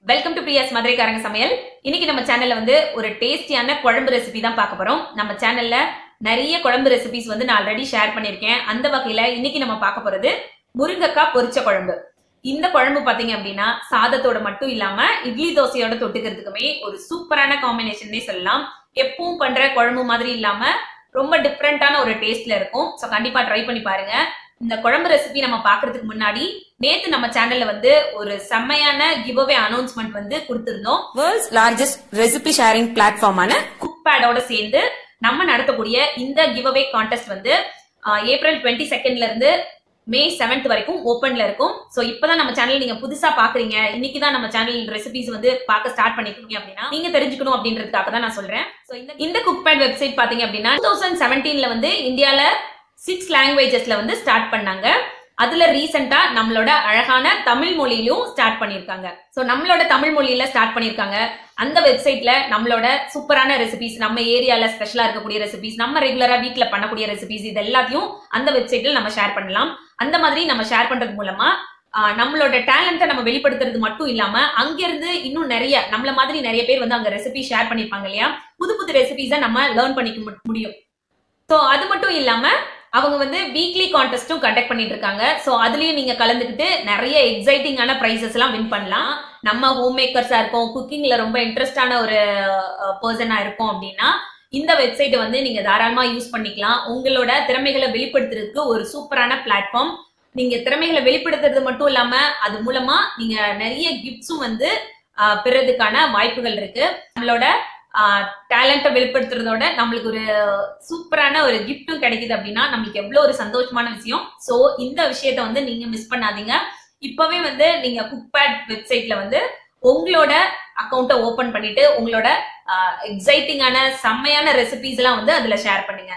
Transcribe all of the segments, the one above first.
Welcome to பிரியாஸ் மதுரைக்காரங்க சமையல். இன்னைக்கு நம்ம சேனல்ல வந்து ஒரு டேஸ்டியான குழம்பு ரெசிபி தான் பார்க்க போறோம். நம்ம சேனல்ல நிறைய குழம்பு ரெசிபிஸ் வந்து நான் ஆல்ரெடி ஷேர் பண்ணிருக்கேன். அந்த வகையில இன்னைக்கு நம்ம பார்க்க போறது முருங்கைக்காய் பொரிச்ச குழம்பு. இந்த குழம்பு பாத்தீங்க அப்படின்னா சாதத்தோட மட்டும் இல்லாம இட்லி தோசையோட தொட்டுக்கிறதுக்குமே ஒரு சூப்பரான காம்பினேஷன்னே சொல்லலாம். எப்பவும் பண்ற குழம்பு மாதிரி இல்லாம ரொம்ப டிஃப்ரெண்டான ஒரு டேஸ்ட்ல இருக்கும். சோ கண்டிப்பா ட்ரை பண்ணி பாருங்க. இந்த குழம்பு ரெசிபி நம்ம பாக்குறதுக்கு முன்னாடி நேத்து நம்ம சேனல்ல வந்து ஒரு செம்மையான கிவ்அவே அனௌன்ஸ்மெண்ட் வந்து கொடுத்திருந்தோம். வேர்ல்ட்ஸ் லார்ஜஸ்ட் ரெசிபி ஷேரிங் பிளாட்ஃபார்மான குக்பேடோட சேர்ந்து நம்ம நடத்தக்கூடிய இந்த கிவ்அவே கான்டெஸ்ட் வந்து ஏப்ரல் 22ல இருந்து மே 7th வரைக்கும் ஓபன்ல இருக்கும். சோ இப்பதான் நம்ம சேனல் நீங்க புதுசா பாக்குறீங்க, இன்னைக்குதான் நம்ம சேனல் ரெசிபிஸ் வந்து பார்க்க ஸ்டார்ட் பண்ணிருக்கீங்க அப்படின்னா நீங்க தெரிஞ்சுக்கணும் அப்படின்றதுக்காக தான் நான் சொல்றேன். சோ இந்த குக்பேட் வெப்சைட் பாத்தீங்க அப்படின்னா 2017ல வந்து இந்தியால 6 லாங்குவேஜஸ்ல வந்து ஸ்டார்ட் பண்ணாங்க. அதுல ரீசெண்டா நம்மளோட அழகான தமிழ் மொழியிலும் ஸ்டார்ட் பண்ணிருக்காங்க. சோ நம்மளோட தமிழ் மொழியில ஸ்டார்ட் பண்ணிருக்காங்க. அந்த வெப்சைட்ல நம்மளோட சூப்பரான ரெசிபிஸ், நம்ம ஏரியால ஸ்பெஷலா இருக்கக்கூடிய ரெசிபிஸ், நம்ம ரெகுலரா வீட்ல பண்ணக்கூடிய ரெசிபிஸ், இது எல்லாத்தையும் அந்த வெப்சைட்ல நம்ம ஷேர் பண்ணலாம். அந்த மாதிரி நம்ம ஷேர் பண்றது மூலமா நம்மளோட டேலண்ட்டை நம்ம வெளிப்படுத்துறது மட்டும் இல்லாம அங்கிருந்து இன்னும் நிறைய நம்மள மாதிரி நிறைய பேர் வந்து அங்க ரெசிபி ஷேர் பண்ணிருப்பாங்க இல்லையா, புது புது ரெசிபிஸை நம்ம லேர்ன் பண்ணிக்க முடியும். சோ அது மட்டும் இல்லாம அவங்க வந்து வீக்லி கான்டெஸ்டும் கண்டக்ட் பண்ணிட்டு இருக்காங்க. சோ அதுலயும் நீங்க கலந்துக்கிட்டு நிறைய எக்ஸைட்டிங்கான பிரைசஸ் எல்லாம் வின் பண்ணலாம். நம்ம ஹோம் மேக்கர்ஸா இருக்கோம், குக்கிங்ல ரொம்ப இன்ட்ரெஸ்டான ஒரு பர்சனா இருக்கும் அப்படின்னா இந்த வெப்சைட் வந்து நீங்க தாராளமா யூஸ் பண்ணிக்கலாம். உங்களோட திறமைகளை வெளிப்படுத்துறதுக்கு ஒரு சூப்பரான பிளாட்ஃபார்ம். நீங்க திறமைகளை வெளிப்படுத்துறது மட்டும் இல்லாம அது மூலமா நீங்க நிறைய கிஃப்ட்ஸும் வந்து பெறதுக்கான வாய்ப்புகள் இருக்கு. நம்மளோட டேலண்ட்டை வெளிப்படுத்துறதோட நம்மளுக்கு ஒரு சூப்பரான ஒரு கிஃப்டும் கிடைக்குது அப்படின்னா நம்மளுக்கு எவ்வளவு ஒரு சந்தோஷமான விஷயம். சோ இந்த விஷயத்த வந்து நீங்க மிஸ் பண்ணாதீங்க. இப்பவே வந்து நீங்க குக்பேட் வெப்சைட்ல வந்து உங்களோட அக்கௌண்ட்டை ஓபன் பண்ணிட்டு உங்களோட எக்ஸைட்டிங்கான செம்மையான ரெசிபிஸ் எல்லாம் வந்து அதுல ஷேர் பண்ணுங்க.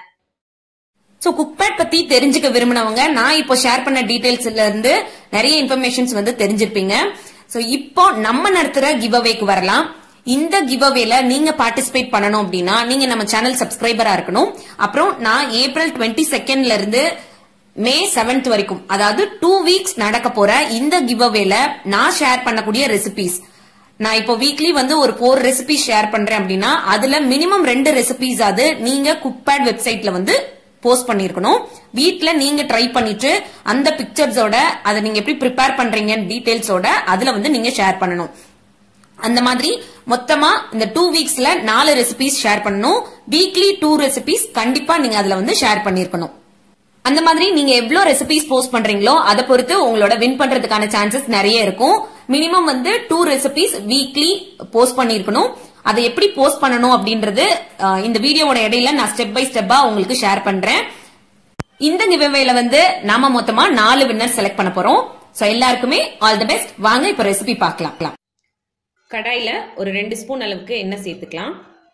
சோ குக்பேட் பத்தி தெரிஞ்சுக்க விரும்பினவங்க நான் இப்போ ஷேர் பண்ண டீடைல்ஸ்ல இருந்து நிறைய இன்ஃபர்மேஷன்ஸ் வந்து தெரிஞ்சிருப்பீங்க. சோ இப்போ நம்ம நடத்துற கிவ்அவேக்கு வரலாம். இந்த கிவ்அவேல நீங்க பார்ட்டிசிபேட் பண்ணணும் அப்படின்னா நீங்க நம்ம சேனல் சப்ஸ்கிரைபரா இருக்கணும். அப்புறம் நான் ஏப்ரல் 22ல இருந்து மே 7th வரைக்கும், அதாவது 2 வீக்ஸ் நடக்க போற இந்த கிவ்அவேல நான் ஷேர் பண்ணக்கூடிய ரெசிபிஸ், நான் இப்போ வீக்லி வந்து ஒரு 4 ரெசிபி ஷேர் பண்றேன் அப்படின்னா அதுல மினிமம் 2 ரெசிபிஸ் அது நீங்க குக்பேட் வெப்சைட்ல வந்து போஸ்ட் பண்ணிருக்கணும். வீட்ல நீங்க ட்ரை பண்ணிட்டு அந்த பிக்சர்ஸோட அதை நீங்க எப்படி ப்ரிப்பேர் பண்றீங்க டீடைல்ஸோட அதுல வந்து நீங்க ஷேர் பண்ணணும். அந்த மாதிரி மொத்தமா இந்த 2 வீக்ஸ்ல 4 ரெசிபிஸ் ஷேர் பண்ணணும். வீக்லி 2 ரெசிபிஸ் கண்டிப்பா நீங்க அதுல வந்து ஷேர் பண்ணிருக்கணும். அந்த மாதிரி நீங்க எவ்வளவு ரெசிபிஸ் போஸ்ட் பண்றீங்களோ அதை பொறுத்து உங்களோட வின் பண்றதுக்கான சான்சஸ் நிறைய இருக்கும். மினிமம் வந்து 2 ரெசிபிஸ் வீக்லி போஸ்ட் பண்ணிருக்கணும். அதை எப்படி போஸ்ட் பண்ணணும் அப்படின்றது இந்த வீடியோவோட இடையில நான் ஸ்டெப் பை ஸ்டெப்பா உங்களுக்கு ஷேர் பண்றேன். இந்த கிவ்அவேல வந்து நாம மொத்தமா 4 வின்னர் செலக்ட் பண்ண போறோம். சோ எல்லாருக்குமே ஆல் தி பெஸ்ட். வாங்க இப்ப ரெசிபி பார்க்கலாம். கடாயில ஒரு 2 ஸ்பூன் அளவுக்கு எண்ணெய் சேர்த்துக்கலாம்.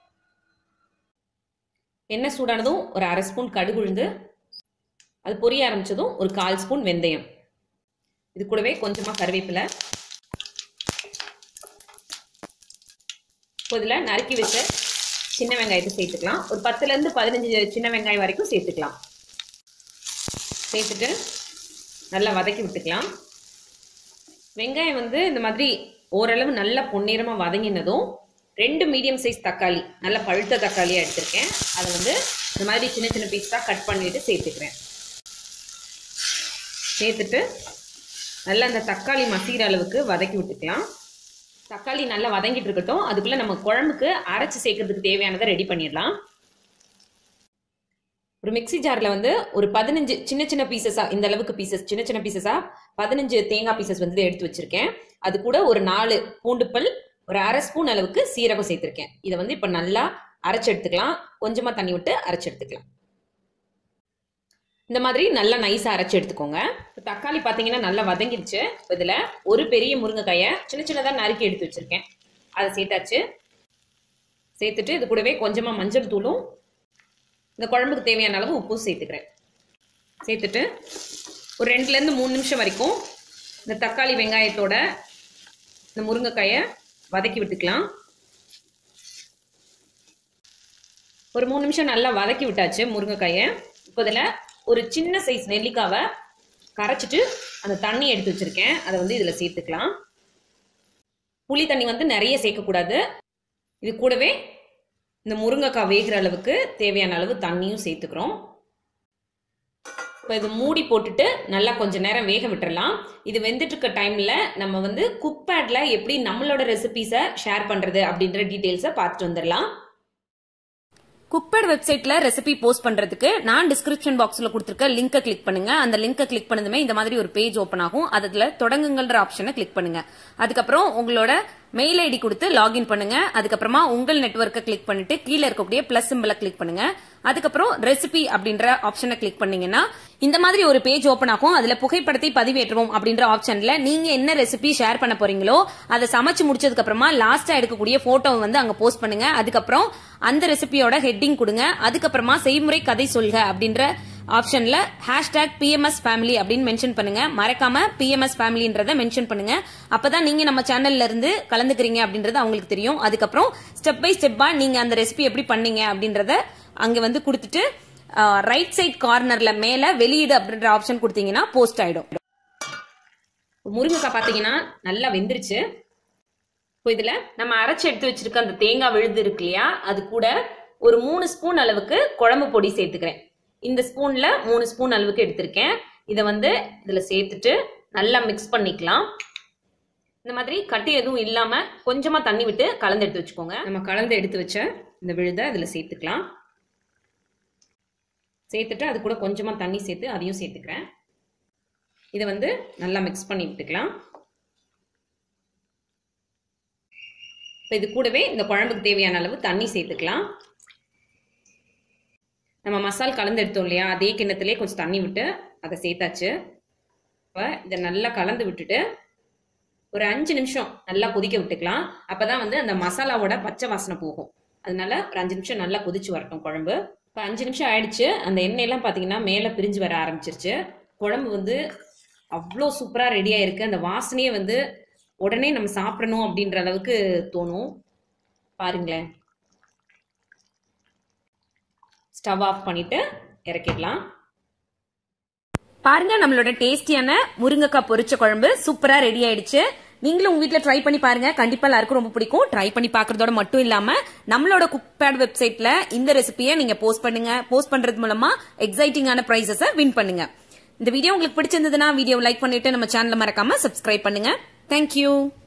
எண்ணெய் சூடானதும் ஒரு 1/2 ஸ்பூன் கடுகு உளுந்து, அது பொரிய ஆரம்பிச்சதும் ஒரு 1/4 ஸ்பூன் வெந்தயம், இது கூடவே கொஞ்சமா கருவேப்பிலை, இதுல நறுக்கி வச்ச சின்ன வெங்காயத்தை சேர்த்துக்கலாம். ஒரு 10ல இருந்து 15 சின்ன வெங்காயம் வரைக்கும் சேர்த்துக்கலாம். சேர்த்துட்டு நல்லா வதக்கி விட்டுக்கலாம். வெங்காயம் வந்து இந்த மாதிரி ஓரளவு நல்லா பொன்னிறமா வதங்கினதும் 2 மீடியம் சைஸ் தக்காளி, நல்ல பழுத்த தக்காளியா எடுத்திருக்கேன், அதை வந்து இந்த மாதிரி சின்ன சின்ன பீஸா கட் பண்ணிட்டு சேர்த்துக்கிறேன். சேர்த்துட்டு நல்லா அந்த தக்காளி மசிகிற அளவுக்கு வதக்கி விட்டுக்கலாம். தக்காளி நல்லா வதங்கிட்டு இருக்கட்டும். அதுக்குள்ள நம்ம குழம்புக்கு அரைச்சு சேர்க்கறதுக்கு தேவையானதை ரெடி பண்ணிடலாம். ஒரு மிக்சி ஜார்ல வந்து ஒரு 15 சின்ன சின்ன பீசஸா, இந்த அளவுக்கு பீசஸ் சின்ன சின்ன பீசஸா 15 தேங்காய் பீசஸ் வந்து எடுத்து வச்சிருக்கேன். அது கூட ஒரு 4 பூண்டுப்பல், ஒரு 1/2 ஸ்பூன் அளவுக்கு சீரகம் சேர்த்திருக்கேன். இதை வந்து இப்ப நல்லா அரைச்சு எடுத்துக்கலாம். கொஞ்சமா தண்ணி விட்டு அரைச்சு எடுத்துக்கலாம். இந்த மாதிரி நல்லா நைஸா அரைச்சு எடுத்துக்கோங்க. தக்காளி பாத்தீங்கன்னா நல்லா வதங்கிடுச்சு. இதுல ஒரு பெரிய முருங்கைக்காயை சின்ன சின்னதா நறுக்கி எடுத்து வச்சிருக்கேன், அதை சேர்த்தாச்சு. சேர்த்துட்டு இது கூடவே கொஞ்சமா மஞ்சள் தூளும் இந்த குழம்புக்கு தேவையான அளவு உப்பும் சேர்த்துக்கிறேன். சேர்த்துட்டு ஒரு 2ல இருந்து 3 நிமிஷம் வரைக்கும் இந்த தக்காளி வெங்காயத்தோட இந்த முருங்கைக்காயை வதக்கி விட்டுக்கலாம். ஒரு 3 நிமிஷம் நல்லா வதக்கி விட்டாச்சு முருங்கைக்காயை. இப்போ இதில் ஒரு சின்ன சைஸ் நெல்லிக்காவை கரைச்சிட்டு அந்த தண்ணி எடுத்து வச்சிருக்கேன், அதை வந்து இதில் சேர்த்துக்கலாம். புளி தண்ணி வந்து நிறைய சேர்க்கக்கூடாது. இது கூடவே இந்த முருங்கைக்காய் வேகிற அளவுக்கு தேவையான அளவு தண்ணியும் சேர்த்துக்கிறோம். இப்போ இது மூடி போட்டுட்டு நல்லா கொஞ்ச நேரம் வேக விட்டுறலாம். இது வெந்துட்டு இருக்க டைம்ல நம்ம வந்து குக்பேட்ல எப்படி நம்மளோட ரெசிபிஸை ஷேர் பண்றது அப்படின்ற டீடைல்ஸை பார்த்துட்டு வந்துடலாம். குக்பேட் வெப்சைட்ல ரெசிபி போஸ்ட் பண்றதுக்கு நான் டிஸ்கிரிப்ஷன் பாக்ஸ்ல கொடுத்திருக்க லிங்கை கிளிக் பண்ணுங்க. அந்த லிங்கை கிளிக் பண்ணதுமே இந்த மாதிரி ஒரு பேஜ் ஓபன் ஆகும். அதுல தொடங்குங்கள்ன்ற ஆப்ஷனை கிளிக் பண்ணுங்க. அதுக்கப்புறம் உங்களோட மெயில் ஐடி கொடுத்து லாகின் பண்ணுங்க. அதுக்கப்புறமா உங்கள் நெட்வொர்க்கை கிளிக் பண்ணிட்டு கீழே இருக்கக்கூடிய பிளஸ் சிம்பிளை கிளிக் பண்ணுங்க. அதுக்கப்புறம் ரெசிபி அப்படின்ற ஆப்ஷனை கிளிக் பண்ணீங்கன்னா இந்த மாதிரி ஒரு பேஜ் ஓபன் ஆகும். அதுல புகைப்படத்தை பதிவேற்றுவோம் அப்படின்ற ஆப்ஷன்ல நீங்க என்ன ரெசிபி ஷேர் பண்ண போறீங்களோ அதை சமைச்சு முடிச்சதுக்கு அப்புறமா லாஸ்டா எடுக்கக்கூடிய போட்டோ வந்து அங்க போஸ்ட் பண்ணுங்க. அதுக்கப்புறம் அந்த ரெசிபியோட ஹெட்டிங் கொடுங்க. அதுக்கப்புறமா செய்முறை கதை சொல்க அப்படின்ற ஆப்ஷன்ல #PMS family அப்படின்னு மென்ஷன் பண்ணுங்க. மறக்காம PMS familyன்றத மென்ஷன் பண்ணுங்க. அப்பதான் நீங்க நம்ம சேனல்ல இருந்து கலந்துக்கிறீங்க அப்படின்றது அவங்களுக்கு தெரியும். அதுக்கப்புறம் ஸ்டெப் பை ஸ்டெப்பா நீங்க அந்த ரெசிபி எப்படி பண்ணீங்க அப்படின்றத அங்க வந்து கொடுத்துட்டு ரைட் சைட் கார்னர்ல மேல வெளியீடு அப்படின்ற ஆப்ஷன் கொடுத்தீங்கன்னா போஸ்ட் ஆயிடும். முருங்கைக்காய் பாத்தீங்கன்னா நல்லா வெந்துருச்சு. இப்போ இதுல நம்ம அரைச்சு எடுத்து வச்சிருக்க அந்த தேங்காய் விழுது இருக்கு இல்லையா, அது கூட ஒரு 3 ஸ்பூன் அளவுக்கு குழம்பு பொடி சேர்த்துக்கிறேன். இந்த ஸ்பூன்ல 3 ஸ்பூன் அளவுக்கு எடுத்திருக்கேன். இதை வந்து இதுல சேர்த்துட்டு நல்லா மிக்ஸ் பண்ணிக்கலாம். இந்த மாதிரி கட்டி எதுவும் இல்லாம கொஞ்சமா தண்ணி விட்டு கலந்து எடுத்து வச்சுக்கோங்க. நம்ம கலந்து எடுத்து வச்ச இந்த விழுதை இதுல சேர்த்துக்கலாம். சேர்த்துட்டு அது கூட கொஞ்சமா தண்ணி சேர்த்து அதையும் சேர்த்துக்கிறேன். இதை வந்து நல்லா மிக்ஸ் பண்ணி விட்டுக்கலாம். இப்போ இது கூடவே இந்த குழம்புக்கு தேவையான அளவு தண்ணி சேர்த்துக்கலாம். நம்ம மசால் கலந்து எடுத்தோம் இல்லையா, அதே கிண்ணத்திலே கொஞ்சம் தண்ணி விட்டு அதை சேர்த்தாச்சு. இப்போ இதை நல்லா கலந்து விட்டுட்டு ஒரு 5 நிமிஷம் நல்லா கொதிக்க விட்டுக்கலாம். அப்பதான் வந்து அந்த மசாலாவோட பச்சை வாசனை போகும். அதனால ஒரு 5 நிமிஷம் நல்லா கொதிச்சு வரட்டும் குழம்பு. இப்போ 5 நிமிஷம் ஆயிடுச்சு. அந்த எண்ணெயெல்லாம் பார்த்தீங்கன்னா மேலே பிரிஞ்சு வர ஆரம்பிச்சிருச்சு. குழம்பு வந்து அவ்வளோ சூப்பராக ரெடியாக இருக்கு. அந்த வாசனையே வந்து உடனே நம்ம சாப்பிடணும் அப்படின்ற அளவுக்கு தோணும். பாருங்களேன். ஸ்டவ் ஆஃப் பண்ணிட்டு இறக்கிடலாம். பாருங்க, நம்மளோட டேஸ்டியான முருங்கைக்காய் பொரிச்ச குழம்பு சூப்பரா ரெடி ஆயிடுச்சு. நீங்களும் உங்க வீட்ல ட்ரை பண்ணி பாருங்க. கண்டிப்பா எல்லாருக்கும் ரொம்ப பிடிக்கும். ட்ரை பண்ணி பாக்குறதோட மட்டும் இல்லாம நம்மளோட குக்பேட் வெப்சைட்ல இந்த ரெசிபியை நீங்க போஸ்ட் பண்ணுங்க. போஸ்ட் பண்றது மூலமா எக்ஸைட்டிங்கான பிரைசஸ் வின் பண்ணுங்க. இந்த வீடியோ உங்களுக்கு பிடிச்சிருந்ததுன்னா வீடியோ லைக் பண்ணிட்டு நம்ம சேனலை மறக்காம சப்ஸ்கிரைப் பண்ணுங்க. தேங்க்யூ.